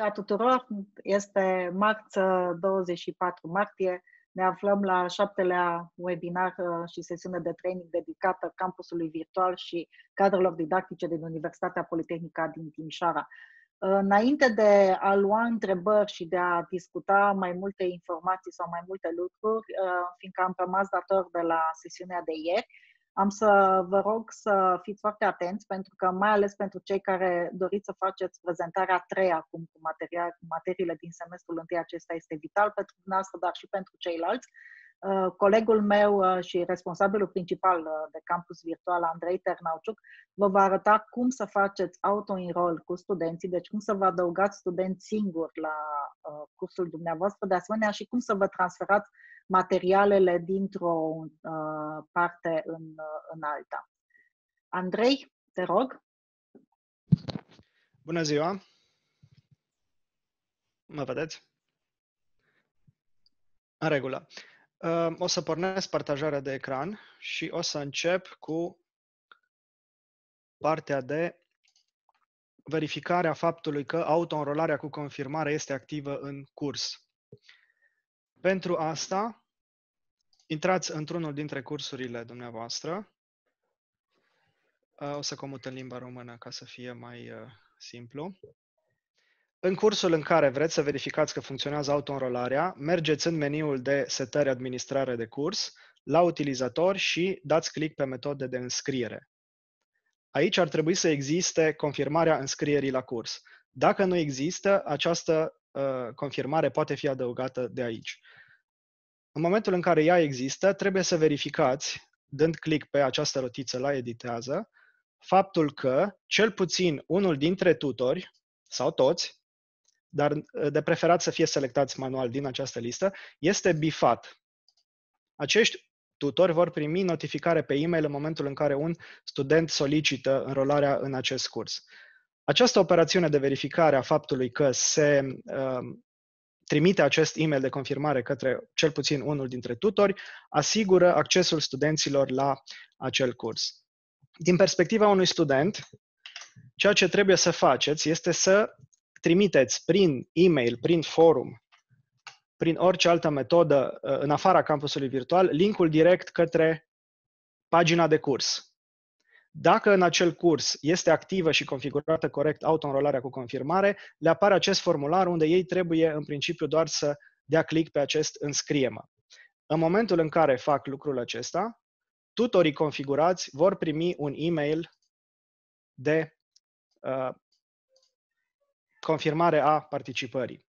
Bună tuturor! Este marți 24 martie. Ne aflăm la 7-lea webinar și sesiune de training dedicată campusului virtual și cadrelor didactice din Universitatea Politehnică din Timișoara. Înainte de a lua întrebări și de a discuta mai multe informații sau mai multe lucruri, fiindcă am rămas dator de la sesiunea de ieri, am să vă rog să fiți foarte atenți, pentru că mai ales pentru cei care doriți să faceți prezentarea a treia acum cu materiile din semestrul întâi, acesta este vital pentru dumneavoastră, dar și pentru ceilalți. Colegul meu și responsabilul principal de campus virtual, Andrei Ternauciuc, vă va arăta cum să faceți auto-enroll cu studenții, deci cum să vă adăugați studenți singuri la cursul dumneavoastră, de asemenea și cum să vă transferați materialele dintr-o parte în alta. Andrei, te rog. Bună ziua! Mă vedeți? În regulă. O să pornesc partajarea de ecran și o să încep cu partea de verificarea faptului că auto-înrolarea cu confirmare este activă în curs. Pentru asta, intrați într-unul dintre cursurile dumneavoastră. O să comut în limba română ca să fie mai simplu. În cursul în care vreți să verificați că funcționează auto-înrolarea, mergeți în meniul de setări administrare de curs, la utilizator și dați click pe metode de înscriere. Aici ar trebui să existe confirmarea înscrierii la curs. Dacă nu există, această confirmare poate fi adăugată de aici. În momentul în care ea există, trebuie să verificați, dând click pe această rotiță la editează, faptul că cel puțin unul dintre tutori, sau toți, dar de preferat să fie selectați manual din această listă, este bifat. Acești tutori vor primi notificare pe e-mail în momentul în care un student solicită înrolarea în acest curs. Această operațiune de verificare a faptului că se trimite acest e-mail de confirmare către cel puțin unul dintre tutori asigură accesul studenților la acel curs. Din perspectiva unui student, ceea ce trebuie să faceți este să trimiteți prin e-mail, prin forum, prin orice altă metodă în afara campusului virtual, linkul direct către pagina de curs. Dacă în acel curs este activă și configurată corect auto-înrolarea cu confirmare, le apare acest formular unde ei trebuie în principiu doar să dea click pe acest înscrie-mă. În momentul în care fac lucrul acesta, tutorii configurați vor primi un e-mail de confirmare a participării.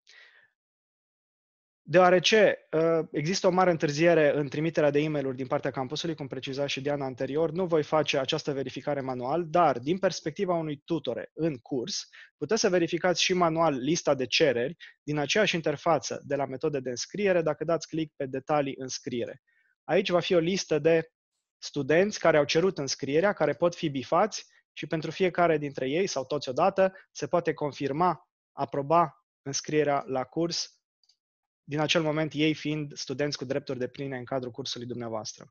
Deoarece există o mare întârziere în trimiterea de e-mail-uri din partea campusului, cum preciza și Diana anterior, nu voi face această verificare manual, dar din perspectiva unui tutore în curs, puteți să verificați și manual lista de cereri din aceeași interfață de la metode de înscriere dacă dați click pe detalii înscriere. Aici va fi o listă de studenți care au cerut înscrierea, care pot fi bifați și pentru fiecare dintre ei sau toți odată se poate confirma, aproba înscrierea la curs, din acel moment ei fiind studenți cu drepturi depline în cadrul cursului dumneavoastră.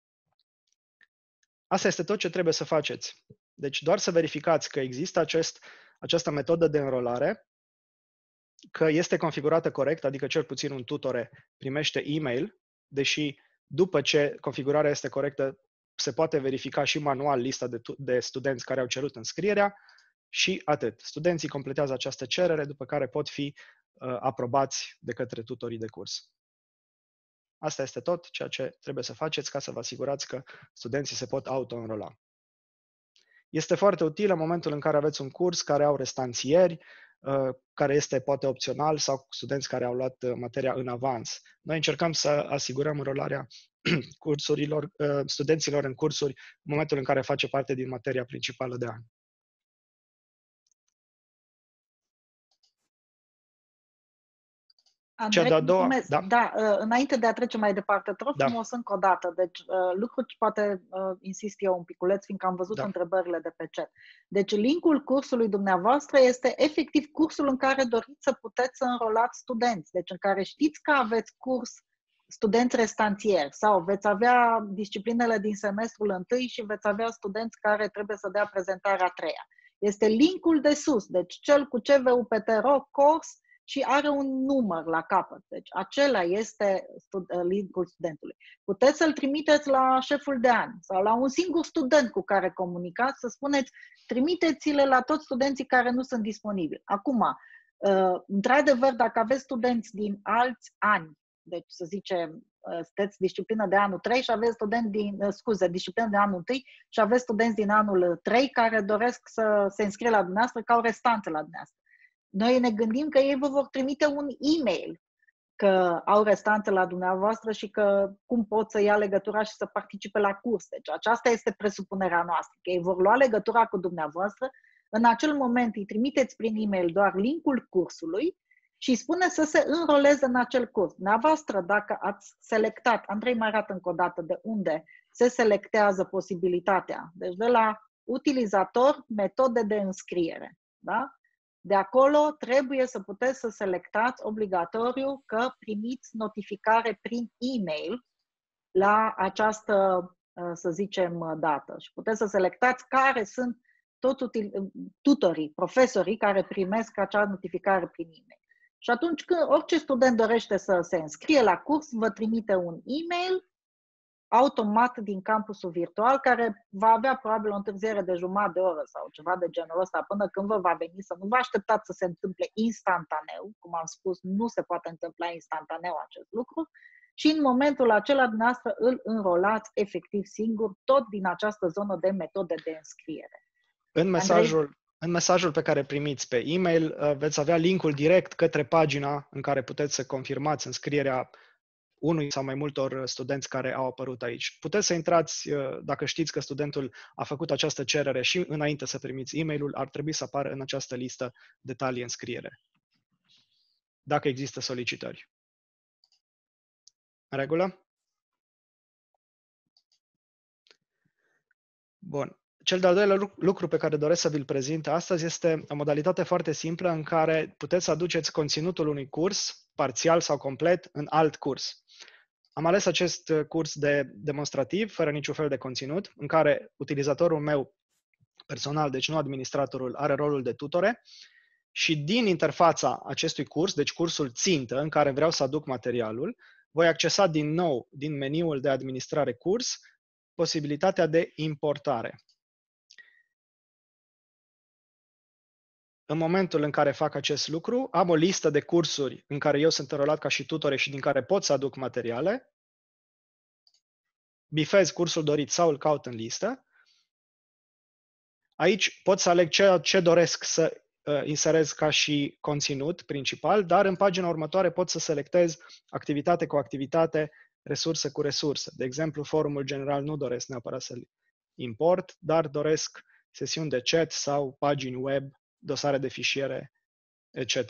Asta este tot ce trebuie să faceți. Deci doar să verificați că există această metodă de înrolare, că este configurată corect, adică cel puțin un tutore primește e-mail, deși după ce configurarea este corectă se poate verifica și manual lista de studenți care au cerut înscrierea și atât. Studenții completează această cerere, după care pot fi aprobați de către tutorii de curs. Asta este tot ceea ce trebuie să faceți ca să vă asigurați că studenții se pot auto-înrola. Este foarte util în momentul în care aveți un curs care au restanțieri, care este poate opțional sau studenți care au luat materia în avans. Noi încercăm să asigurăm înrolarea studenților în cursuri în momentul în care face parte din materia principală de an. Andrei, mulțumesc. Da, înainte de a trece mai departe, te rog frumos încă o dată. Deci, lucruri poate insist eu un piculeț, fiindcă am văzut întrebările de pe chat. Deci, linkul cursului dumneavoastră este efectiv cursul în care doriți să puteți să înrolați studenți. Deci, în care știți că aveți curs studenți restanțieri sau veți avea disciplinele din semestrul întâi și veți avea studenți care trebuie să dea prezentarea a treia. Este linkul de sus, deci cel cu CVUPTRO, course, și are un număr la capăt. Deci acela este linkul studentului. Puteți să-l trimiteți la șeful de an sau la un singur student cu care comunicați, să spuneți, trimiteți-le la toți studenții care nu sunt disponibili. Acum, într-adevăr, dacă aveți studenți din alți ani, deci să zicem, sunteți disciplină de anul 3 și aveți disciplină de anul 1 și aveți studenți din anul 3 care doresc să se înscrie la dumneavoastră ca o restanță la dumneavoastră. Noi ne gândim că ei vă vor trimite un e-mail că au restanță la dumneavoastră și că cum pot să ia legătura și să participe la curs. Deci aceasta este presupunerea noastră, că ei vor lua legătura cu dumneavoastră, în acel moment îi trimiteți prin e-mail doar linkul cursului și îi spune să se înroleze în acel curs. Dumneavoastră, dacă ați selectat, Andrei mai arată încă o dată de unde se selectează posibilitatea, deci de la utilizator, metode de înscriere, da? De acolo trebuie să puteți să selectați obligatoriu că primiți notificare prin e-mail la această, să zicem, dată. Și puteți să selectați care sunt toți tutorii, profesorii care primesc acea notificare prin e-mail. Și atunci când orice student dorește să se înscrie la curs, vă trimite un e-mail automat din campusul virtual, care va avea probabil o întârziere de jumătate de oră sau ceva de genul ăsta până când vă va veni, să nu vă așteptați să se întâmple instantaneu, cum am spus, nu se poate întâmpla instantaneu acest lucru, și în momentul acela dumneavoastră îl înrolați efectiv singur, tot din această zonă de metode de înscriere. În mesajul pe care primiți pe e-mail veți avea linkul direct către pagina în care puteți să confirmați înscrierea unui sau mai multor studenți care au apărut aici. Puteți să intrați, dacă știți că studentul a făcut această cerere și înainte să primiți e-mailul, ar trebui să apară în această listă detalii înscriere, dacă există solicitări. În regulă? Bun. Cel de-al doilea lucru pe care doresc să vi-l prezint astăzi este o modalitate foarte simplă în care puteți să aduceți conținutul unui curs, parțial sau complet, în alt curs. Am ales acest curs de demonstrativ, fără niciun fel de conținut, în care utilizatorul meu personal, deci nu administratorul, are rolul de tutore și din interfața acestui curs, deci cursul țintă în care vreau să aduc materialul, voi accesa din nou din meniul de administrare curs posibilitatea de importare. În momentul în care fac acest lucru, am o listă de cursuri în care eu sunt înrolat ca și tutore și din care pot să aduc materiale, bifez cursul dorit sau îl caut în listă. Aici pot să aleg ce doresc să inserez ca și conținut principal, dar în pagina următoare pot să selectez activitate cu activitate, resursă cu resursă. De exemplu, forumul general nu doresc neapărat să-l import, dar doresc sesiuni de chat sau pagini web, dosare de fișiere, etc.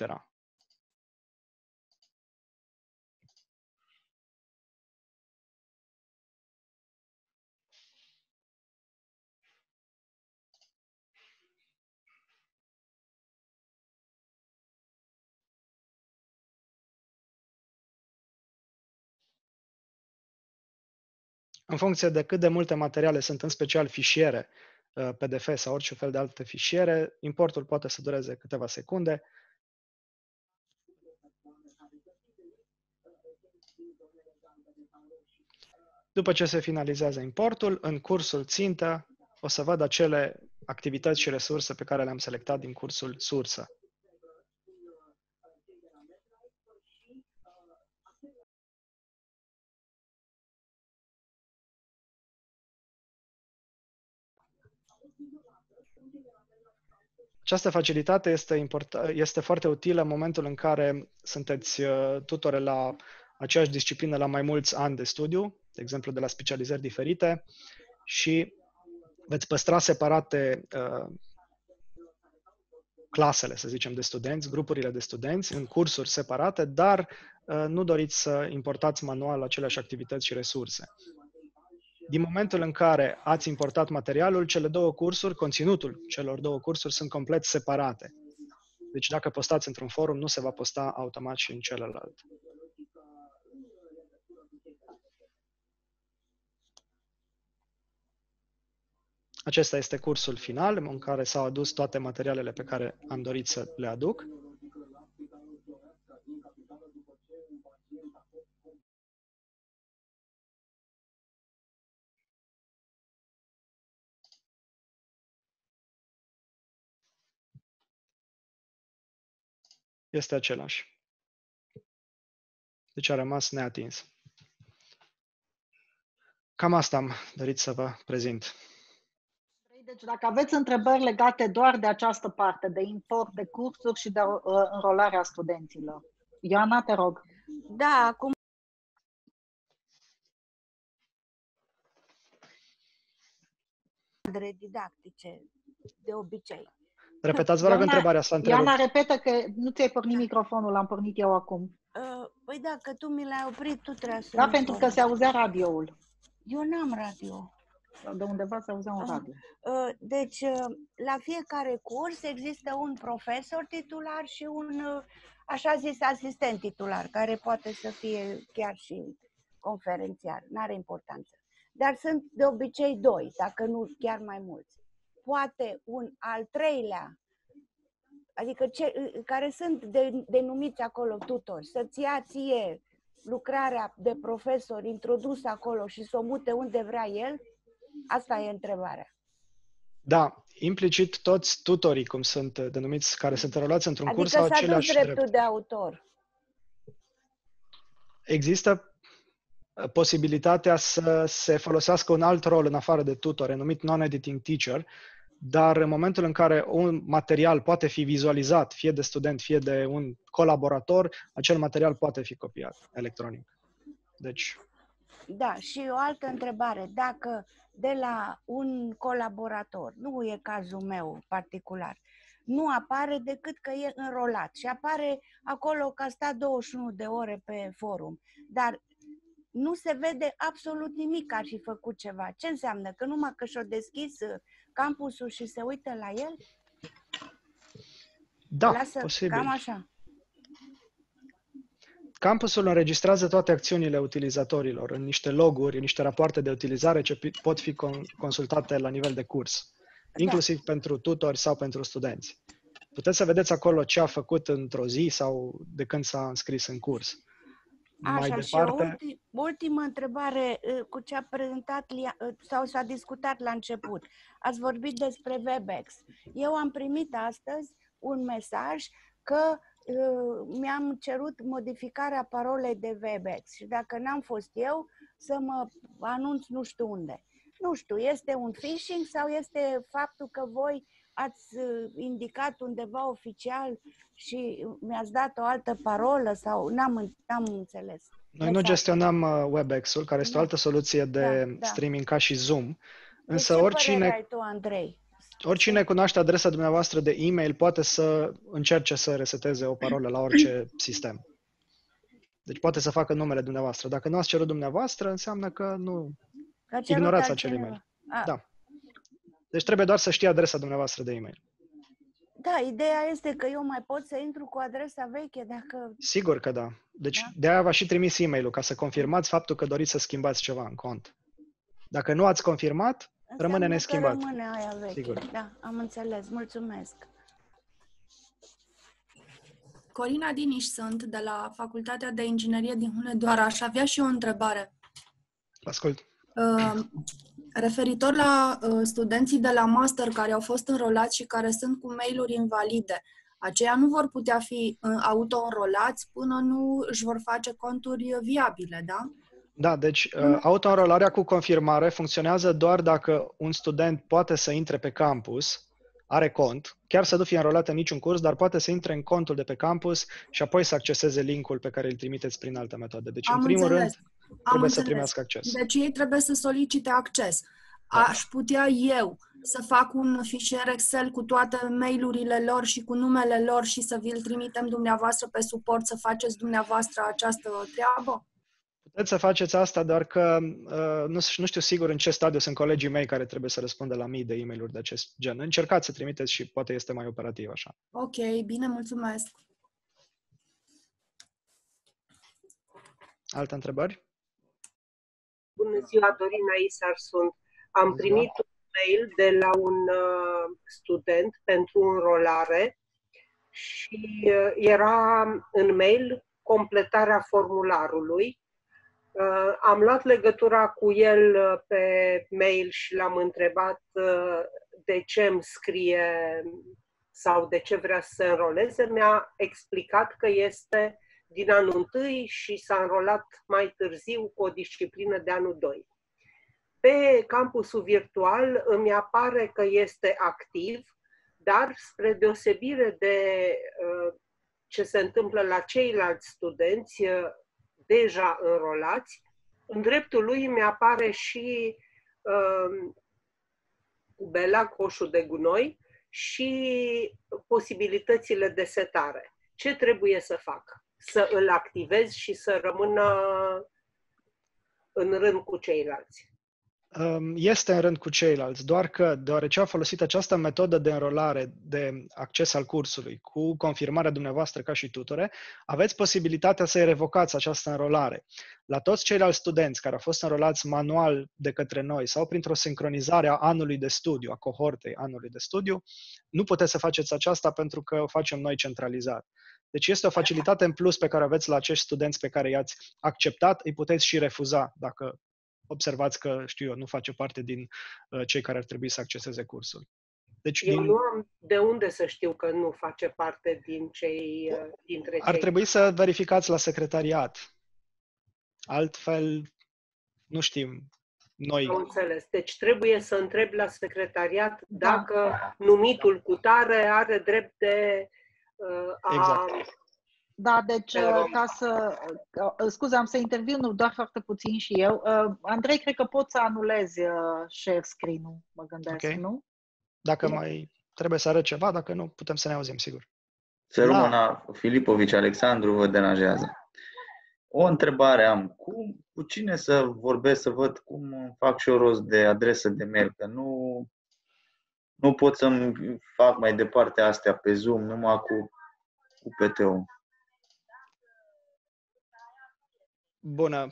În funcție de cât de multe materiale sunt, în special fișiere, PDF sau orice fel de alte fișiere, importul poate să dureze câteva secunde. După ce se finalizează importul, în cursul țintă o să văd acele activități și resurse pe care le-am selectat din cursul sursă. Această facilitate este foarte utilă în momentul în care sunteți tutore la aceeași disciplină la mai mulți ani de studiu, de exemplu de la specializări diferite, și veți păstra separate clasele, să zicem, de studenți, grupurile de studenți în cursuri separate, dar nu doriți să importați manual aceleași activități și resurse. Din momentul în care ați importat materialul, cele două cursuri, conținutul celor două cursuri sunt complet separate. Deci dacă postați într-un forum, nu se va posta automat și în celălalt. Acesta este cursul final, în care s-au adus toate materialele pe care am dorit să le aduc. Este același. Deci a rămas neatins. Cam asta am dorit să vă prezint. Deci dacă aveți întrebări legate doar de această parte, de import de cursuri și de înrolarea studenților. Ioana, te rog. Da, acum didactice, de obicei. Repetați, vă rog, întrebarea asta. Ioana, repetă că nu ți-ai pornit microfonul, l-am pornit eu acum. Păi da, că tu mi l-ai oprit, tu trebuie să... Da, pentru că se auzea radioul. Eu n-am radio. De undeva se auzea un radio. Deci, la fiecare curs există un profesor titular și un, așa zis, asistent titular, care poate să fie chiar și conferențiar, n-are importanță. Dar sunt de obicei doi, dacă nu chiar mai mulți. Poate un al treilea, adică care sunt denumiți acolo tutori, să-ți ia ție lucrarea de profesor introdusă acolo și să o mute unde vrea el? Asta e întrebarea. Da, implicit toți tutorii, cum sunt denumiți, care sunt înrolați într-un curs, Adică au s-a dus aceleași dreptul de autor. Există posibilitatea să se folosească un alt rol în afară de tutor, numit non-editing teacher, dar în momentul în care un material poate fi vizualizat, fie de student, fie de un colaborator, acel material poate fi copiat electronic. Deci... Da, și o altă întrebare. Dacă de la un colaborator, nu e cazul meu particular, nu apare decât că e înrolat și apare acolo că a stat 21 de ore pe forum, dar nu se vede absolut nimic că ar fi făcut ceva. Ce înseamnă? Că numai că și-o deschis campusul și se uită la el? Da, lasă, posibil. cam așa. Campusul înregistrează toate acțiunile utilizatorilor în niște loguri, în niște rapoarte de utilizare ce pot fi consultate la nivel de curs, inclusiv pentru tutori sau pentru studenți. Puteți să vedeți acolo ce a făcut într-o zi sau de când s-a înscris în curs. Mai Așa, departe... și o ultimă întrebare cu ce a prezentat sau s-a discutat la început. Ați vorbit despre WebEx. Eu am primit astăzi un mesaj că mi-am cerut modificarea parolei de WebEx și dacă n-am fost eu, să mă anunț nu știu unde. Nu știu, este un phishing sau este faptul că voi ați indicat undeva oficial și mi-ați dat o altă parolă sau n-am înțeles. Noi nu gestionăm WebEx-ul, care este o altă soluție de streaming ca și Zoom. Însă de ce părere ai tu, Andrei? Oricine cunoaște adresa dumneavoastră de e-mail poate să încerce să reseteze o parolă la orice sistem. Deci poate să facă numele dumneavoastră. Dacă nu ați cerut dumneavoastră, înseamnă că nu ignorați acel e-mail. Da. Deci trebuie doar să știi adresa dumneavoastră de e-mail. Da, ideea este că eu mai pot să intru cu adresa veche dacă... Sigur că da. Deci de-aia v-a și trimis e-mail-ul, ca să confirmați faptul că doriți să schimbați ceva în cont. Dacă nu ați confirmat, rămâne neschimbat. Rămâne aia veche. Sigur. Da, am înțeles. Mulțumesc. Corina Diniș sunt, de la Facultatea de Inginerie din Hunedoara. Aș avea și o întrebare. Ascult. Referitor la studenții de la master care au fost înrolați și care sunt cu mail-uri invalide, aceia nu vor putea fi auto-înrolați până nu își vor face conturi viabile, da? Da, deci auto-înrolarea cu confirmare funcționează doar dacă un student poate să intre pe campus, are cont, chiar să nu fie înrolat în niciun curs, dar poate să intre în contul de pe campus și apoi să acceseze linkul pe care îl trimiteți prin altă metodă. Deci, în primul rând, trebuie să primească acces. Deci ei trebuie să solicite acces. Aș putea eu să fac un fișier Excel cu toate mail-urile lor și cu numele lor și să vi-l trimitem dumneavoastră pe suport să faceți dumneavoastră această treabă? Puteți să faceți asta, doar că nu știu sigur în ce stadiu sunt colegii mei care trebuie să răspundă la mii de e-mail-uri de acest gen. Încercați să trimiteți și poate este mai operativ așa. Ok, bine, mulțumesc. Alte întrebări? Bună ziua, Dorina Isar sunt. Am primit un mail de la un student pentru înrolare și era în mail completarea formularului. Am luat legătura cu el pe mail și l-am întrebat de ce îmi scrie sau de ce vrea să se înroleze. Mi-a explicat că este din anul 1 și s-a înrolat mai târziu cu o disciplină de anul 2. Pe campusul virtual îmi apare că este activ, dar spre deosebire de ce se întâmplă la ceilalți studenți deja înrolați, în dreptul lui mi apare și Bela, coșul de gunoi și posibilitățile de setare. Ce trebuie să fac? Să îl activez și să rămână în rând cu ceilalți. Este în rând cu ceilalți, doar că deoarece a folosit această metodă de înrolare, de acces al cursului, cu confirmarea dumneavoastră ca și tutore, aveți posibilitatea să-i revocați această înrolare. La toți ceilalți studenți care au fost înrolați manual de către noi sau printr-o sincronizare a anului de studiu, a cohortei anului de studiu, nu puteți să faceți aceasta pentru că o facem noi centralizat. Deci este o facilitate în plus pe care aveți la acești studenți pe care i-ați acceptat, îi puteți și refuza dacă observați că, știu eu, nu face parte din cei care ar trebui să acceseze cursul. Deci, eu nu am de unde să știu că nu face parte dintre cei. Ar trebui să verificați la secretariat. Altfel, nu știm. Noi. Am înțeles. Deci trebuie să întreb la secretariat dacă numitul cutare are drept de exact. Da, deci ca să... Scuze, am să intervin doar foarte puțin și eu. Andrei, cred că poți să anulezi share screen-ul, mă gândesc, okay. Nu? Dacă mai trebuie să arăt ceva, dacă nu, putem să ne auzim, sigur. Romana Filipovici Alexandru vă deranjează. O întrebare am. Cu cine să vorbesc, să văd cum fac și eu rost de adresă de mail, că nu pot să-mi fac mai departe astea pe Zoom, numai cu PT-ul. Bună.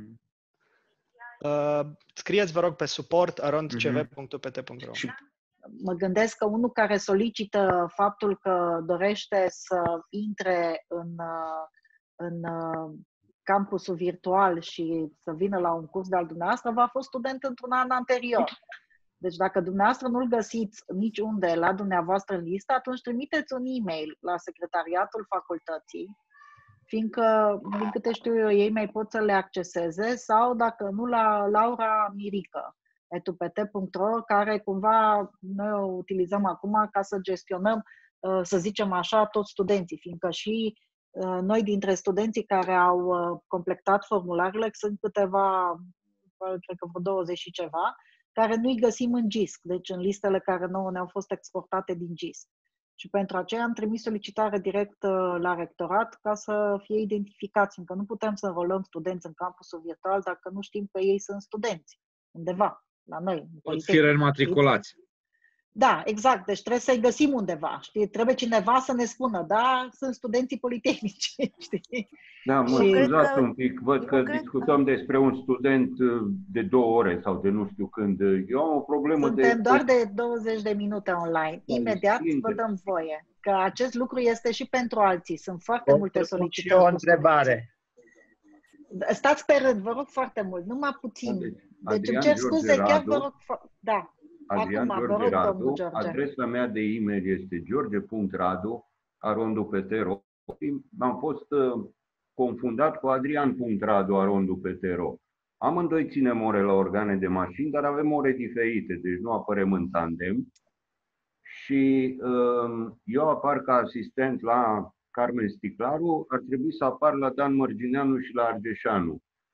Scrieți, vă rog, pe support@cv.pt.ro. Mă gândesc că unul care solicită faptul că dorește să intre în campusul virtual și să vină la un curs de-al dumneavoastră, v-a fost student într-un an anterior. Deci dacă dumneavoastră nu-l găsiți niciunde la dumneavoastră în listă, atunci trimiteți un e-mail la secretariatul facultății, fiindcă, din câte știu eu, ei mai pot să le acceseze, sau dacă nu, la Laura Mirică, etupt.ro, care cumva noi o utilizăm acum ca să gestionăm, să zicem așa, toți studenții, fiindcă și noi dintre studenții care au completat formularele, sunt câteva, cred că vreo 20 și ceva, care nu-i găsim în GISC, deci în listele care nouă ne-au fost exportate din GISC. Și pentru aceea am trimis solicitare direct la rectorat ca să fie identificați, încă nu putem să înrolăm studenți în campusul virtual dacă nu știm că ei sunt studenți undeva, la noi. Pot fi rematriculați. Da, exact. Deci trebuie să-i găsim undeva. Știi? Trebuie cineva să ne spună, da, sunt studenții politehnici. Știi? Da, mă scuzați un pic. Văd că discutăm despre un student de 2 ore sau de nu știu când. Eu am o problemă Suntem doar de 20 de minute online. Imediat vă dăm voie. Că acest lucru este și pentru alții. Sunt foarte multe solicitări. Și o întrebare. Stați pe rând, vă rog foarte mult. Numai puțin. Deci îmi cer scuze, chiar vă rog... Da. Adrian George Radu, adresa mea de e-mail este george.radu@pt.ro. Am fost confundat cu adrian.radu@pt.ro. Amândoi ținem ore la organe de mașini, dar avem ore diferite, deci nu apărem în tandem. Și eu apar ca asistent la Carmen Sticlaru, ar trebui să apar la Dan Mărgineanu și la Argeșanu.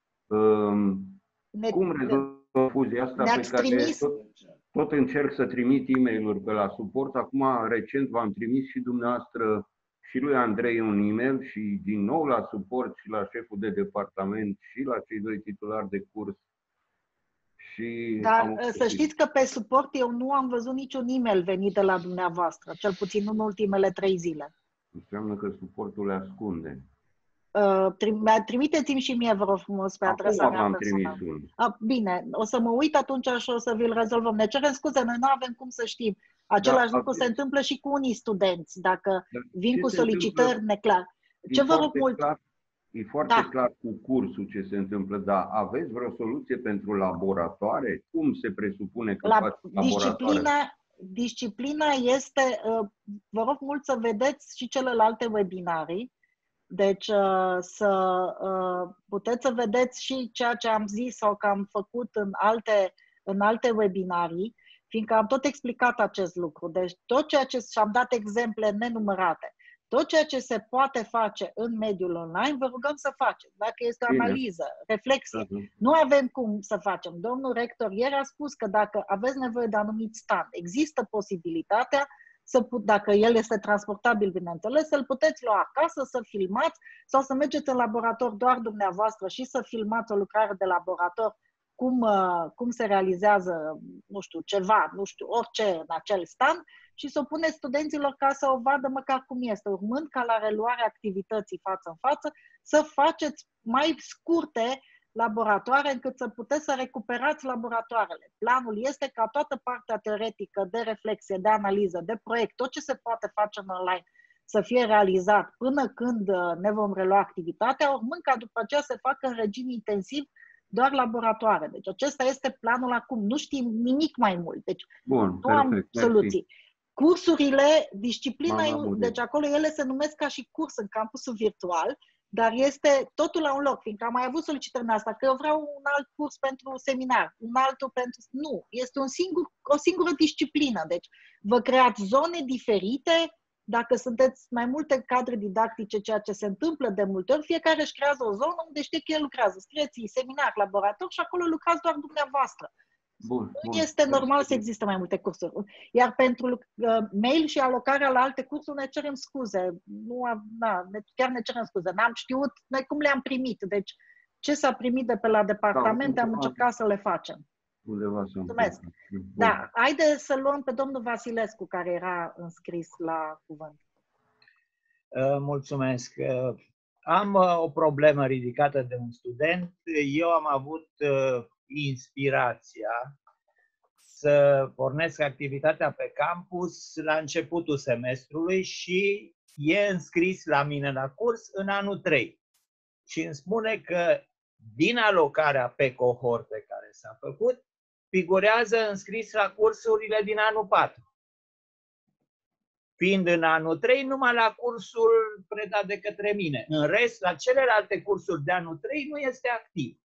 Cum rezolv confuzia asta pe care tot încerc să trimit e-mail-uri pe la suport. Acum, recent, v-am trimis și dumneavoastră și lui Andrei un e-mail și din nou la suport și la șeful de departament și la cei 2 titulari de curs. Și dar să știți că pe suport eu nu am văzut niciun e-mail venit de la dumneavoastră, cel puțin în ultimele 3 zile. Înseamnă că suportul le ascunde. Trimiteți-mi și mie, vă rog frumos, pe adresa Acum mea v-am personală. trimis unul. Bine, o să mă uit atunci și o să vi-l rezolvăm. Ne cerem scuze, noi nu avem cum să știm. Același lucru se întâmplă și cu unii studenți, dacă vin cu solicitări neclare. Ce vă rog mult? E foarte clar cu cursul ce se întâmplă, dar aveți vreo soluție pentru laboratoare? Cum se presupune că faci laboratoare? Disciplina este, vă rog mult să vedeți și celelalte webinarii, deci să puteți să vedeți și ceea ce am zis sau că am făcut în alte webinarii, fiindcă am tot explicat acest lucru. Deci tot ceea ce și-am dat exemple nenumărate, tot ceea ce se poate face în mediul online, vă rugăm să faceți. Dacă este o analiză, reflexie, nu avem cum să facem. Domnul rector ieri a spus că dacă aveți nevoie de anumit stand, există posibilitatea, dacă el este transportabil, bineînțeles, să-l puteți lua acasă, să filmați sau să mergeți în laborator doar dumneavoastră și să filmați o lucrare de laborator, cum se realizează, nu știu, ceva, nu știu, orice în acel stand și să o puneți studenților ca să o vadă măcar cum este, urmând ca la reluarea activității față în față să faceți mai scurte laboratoare încât să puteți să recuperați laboratoarele. Planul este ca toată partea teoretică de reflexie, de analiză, de proiect, tot ce se poate face în online să fie realizat până când ne vom relua activitatea, urmând ca după aceea să facă în regim intensiv doar laboratoare. Deci acesta este planul acum. Nu știm nimic mai mult. Deci nu am soluții. Cursurile, disciplina, deci acolo ele se numesc ca și curs în campusul virtual, dar este totul la un loc, fiindcă am mai avut solicitări în asta, că eu vreau un alt curs pentru seminar, un altul pentru... Nu, este o singură disciplină. Deci vă creați zone diferite. Dacă sunteți mai multe cadre didactice, ceea ce se întâmplă de multe ori, fiecare își creează o zonă unde știe că el lucrează. Scrieți seminar, laborator și acolo lucrați doar dumneavoastră. Nu este normal să existe mai multe cursuri. Iar pentru mail și alocarea la alte cursuri ne cerem scuze. Chiar ne cerem scuze. N-am știut noi cum le-am primit. Deci ce s-a primit de pe la departament am încercat să le facem. Mulțumesc. Da, haide să luăm pe domnul Vasilescu, care era înscris la cuvânt. Mulțumesc. Am o problemă ridicată de un student. Eu am avut inspirația să pornesc activitatea pe campus la începutul semestrului și e înscris la mine la curs în anul 3. Și îmi spune că din alocarea pe cohorte care s-a făcut, figurează înscris la cursurile din anul 4. Fiind în anul 3, numai la cursul predat de către mine. În rest, la celelalte cursuri de anul 3 nu este activ.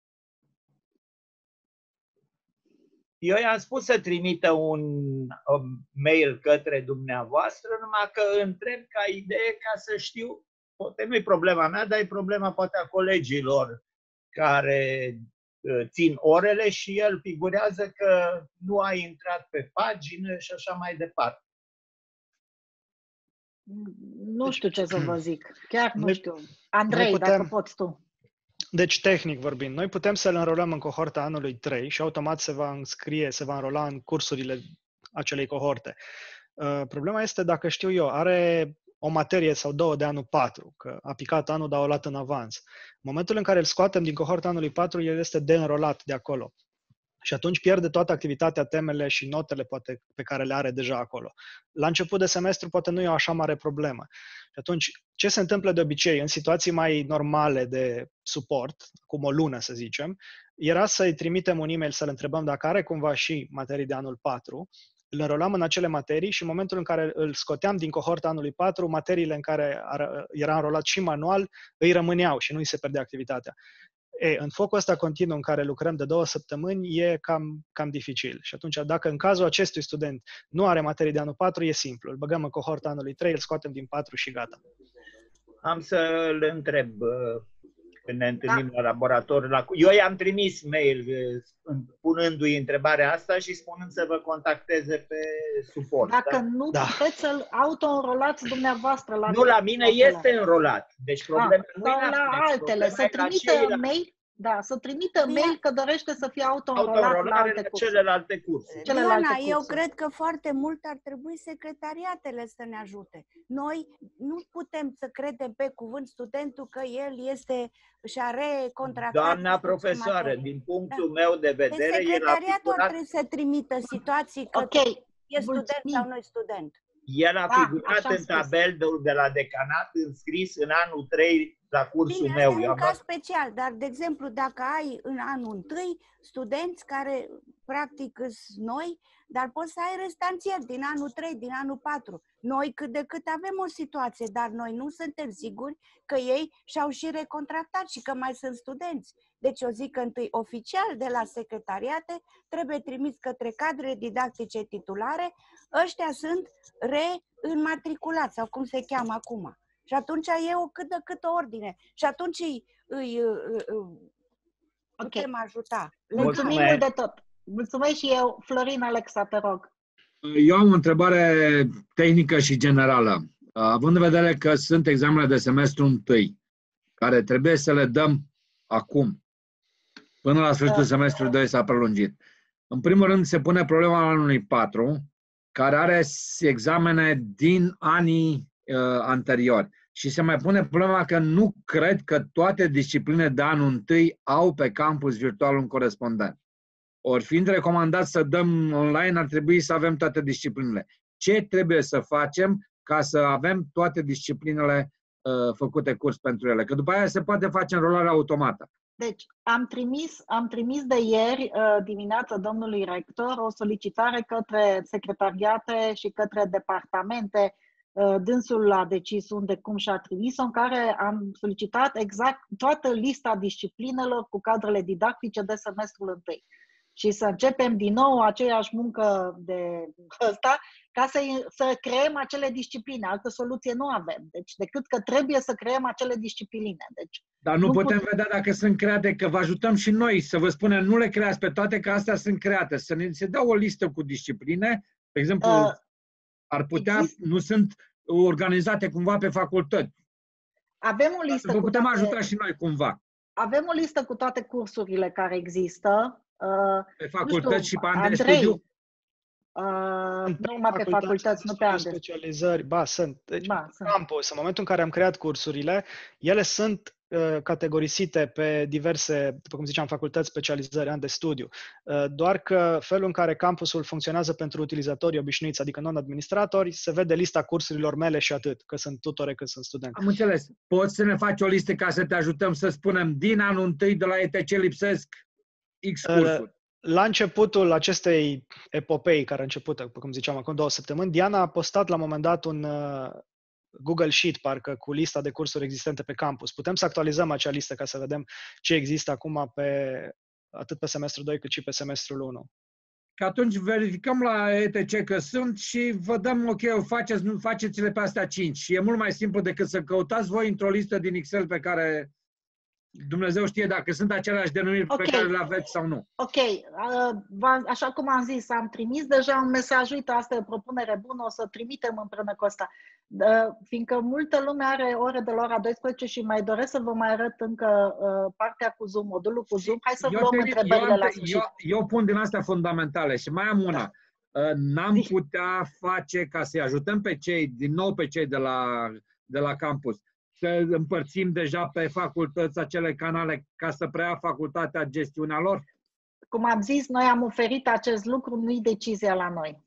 Eu i-am spus să trimită un mail către dumneavoastră, numai că întreb ca idee ca să știu, poate nu e problema mea, dar e problema poate a colegilor care țin orele și el figurează că nu a intrat pe pagină și așa mai departe. Nu știu ce să vă zic. Chiar nu știu. Andrei, dacă poți tu. Deci, tehnic vorbind, noi putem să-l înrolăm în cohorta anului 3 și automat se va înrola în cursurile acelei cohorte. Problema este, dacă știu eu, are o materie sau două de anul 4, că a picat anul, dar o luat în avans. În momentul în care îl scoatem din cohorta anului 4, el este de-înrolat de acolo. Și atunci pierde toată activitatea, temele și notele poate pe care le are deja acolo. La început de semestru poate nu e o așa mare problemă. Și atunci, ce se întâmplă de obicei în situații mai normale de suport, cum o lună să zicem, era să-i trimitem un e-mail să-l întrebăm dacă are cumva și materii de anul 4, îl înrolam în acele materii și în momentul în care îl scoteam din cohorta anului 4, materiile în care era înrolat și manual îi rămâneau și nu îi se pierdea activitatea. În focul ăsta continuu în care lucrăm de 2 săptămâni e cam dificil. Și atunci, dacă în cazul acestui student nu are materii de anul 4, e simplu. Îl băgăm în cohorta anului 3, îl scoatem din 4 și gata. Am să-l întreb când ne întâlnim la laborator. Eu i-am trimis mail punându-i întrebarea asta și spunând să vă contacteze pe suport. Dacă nu puteți să-l auto-înrolați dumneavoastră la... Nu, la mine este înrolat. Deci problema nu sau la altele. Să trimită mail. Da, să trimită mail că dorește să fie auto-înrolat la Auto-înrolare alte la cursuri. celelalte cursuri. Diana, eu cred că foarte mult ar trebui secretariatele să ne ajute. Noi nu putem să credem pe cuvânt studentul că el este și are contractat. Doamna profesoară, din punctul meu de vedere, secretariatul trebuie să trimită situații că e student sau nu e student. El a figurat în tabelul de la decanat înscris în anul 3 la cursul meu. Bine, e un caz special, dar, de exemplu, dacă ai în anul 1 studenți care, practic, sunt noi, dar poți să ai restanțieri din anul 3, din anul 4. Noi cât de cât avem o situație, dar noi nu suntem siguri că ei și-au și recontractat și că mai sunt studenți. Deci eu zic că întâi oficial de la secretariate trebuie trimis către cadrele didactice titulare, ăștia sunt reînmatriculați sau cum se cheamă acum. Și atunci e o cât de cât o ordine. Și atunci îi putem ajuta. Mulțumim mult de tot. Mulțumesc și eu. Florin Alexa, te rog. Eu am o întrebare tehnică și generală. Având în vedere că sunt examenele de semestru 1, care trebuie să le dăm acum, până la sfârșitul semestrului 2 s-a prelungit. În primul rând se pune problema anului 4, care are examene din anii anteriori. Și se mai pune problema că nu cred că toate disciplinele de anul 1 au pe campus virtual un corespondent. Ori fiind recomandat să dăm online, ar trebui să avem toate disciplinele. Ce trebuie să facem ca să avem toate disciplinele făcute curs pentru ele? Că după aia se poate face înrolarea automată. Deci, am trimis de ieri dimineața domnului rector o solicitare către secretariate și către departamente. Dânsul a decis unde, cum și-a trimis-o, în care am solicitat exact toată lista disciplinelor cu cadrele didactice de semestrul 1. Și să începem din nou aceeași muncă de ăsta, ca să creăm acele discipline. Altă soluție nu avem. Deci, decât că trebuie să creăm acele discipline. Deci, dar nu putem vedea dacă sunt create, că vă ajutăm și noi să vă spunem, nu le creați pe toate, că astea sunt create. Să ne se dea o listă cu discipline, de exemplu, ar putea, nu sunt organizate cumva pe facultăți. Avem o listă vă putem ajuta și noi cumva. Avem o listă cu toate cursurile care există. Pe facultăți și pe ani de studiu? Nu numai pe facultăți, nu pe ani de specializări. Ba, sunt. Deci, campus, în momentul în care am creat cursurile, ele sunt categorisite pe diverse, după cum ziceam, facultăți, specializări, ani de studiu. Doar că felul în care campusul funcționează pentru utilizatorii obișnuiți, adică non-administratori, se vede lista cursurilor mele și atât, că sunt tutore, că sunt student. Am înțeles. Poți să ne faci o listă ca să te ajutăm să spunem din anul 1 de la ETC lipsesc X cursuri? La începutul acestei epopei, care a început, cum ziceam, acum 2 săptămâni, Diana a postat la un moment dat un Google Sheet, parcă, cu lista de cursuri existente pe campus. Putem să actualizăm acea listă ca să vedem ce există acum atât pe semestrul 2 cât și pe semestrul 1. Că atunci verificăm la ETC că sunt și vă dăm ok, faceți-le pe astea 5. Și e mult mai simplu decât să căutați voi într-o listă din Excel pe care Dumnezeu știe dacă sunt aceleași denumiri pe care le aveți sau nu. Ok. Așa cum am zis, am trimis deja un mesaj. Uite, asta e o propunere bună, o să trimitem împreună cu asta. Fiindcă multă lume are ore de la ora 12 și mai doresc să vă mai arăt încă partea cu Zoom, modulul cu Zoom. Hai să luăm întrebările la sfârșit. Eu pun din astea fundamentale și mai am una. N-am putea face ca să-i ajutăm pe cei de la campus, să împărțim deja pe facultăți acele canale ca să preia facultatea gestiunea lor? Cum am zis, noi am oferit acest lucru, nu-i decizia la noi.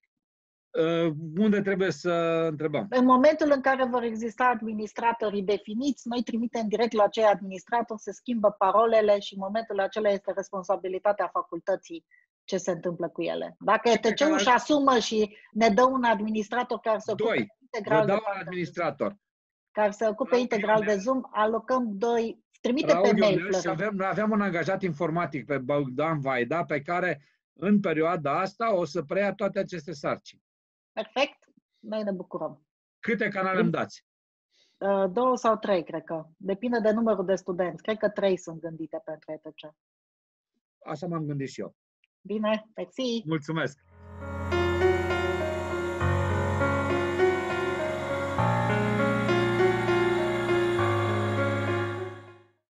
Unde trebuie să întrebăm? În momentul în care vor exista administratorii definiți, noi trimitem direct la acei administratori, se schimbă parolele și în momentul acela este responsabilitatea facultății ce se întâmplă cu ele. Dacă ETC-ul își asumă și ne dă un administrator care să ocupe integral de administrator care se ocupe integral de Zoom, alocăm 2, trimite pe mail. Și avem un angajat informatic pe Bogdan Vaida, pe care în perioada asta o să preia toate aceste sarcini. Perfect, noi ne bucurăm. Câte canale îmi dați? 2 sau 3, cred că. Depinde de numărul de studenți. Cred că 3 sunt gândite pentru ETC. Așa m-am gândit și eu. Bine, mersi. Mulțumesc.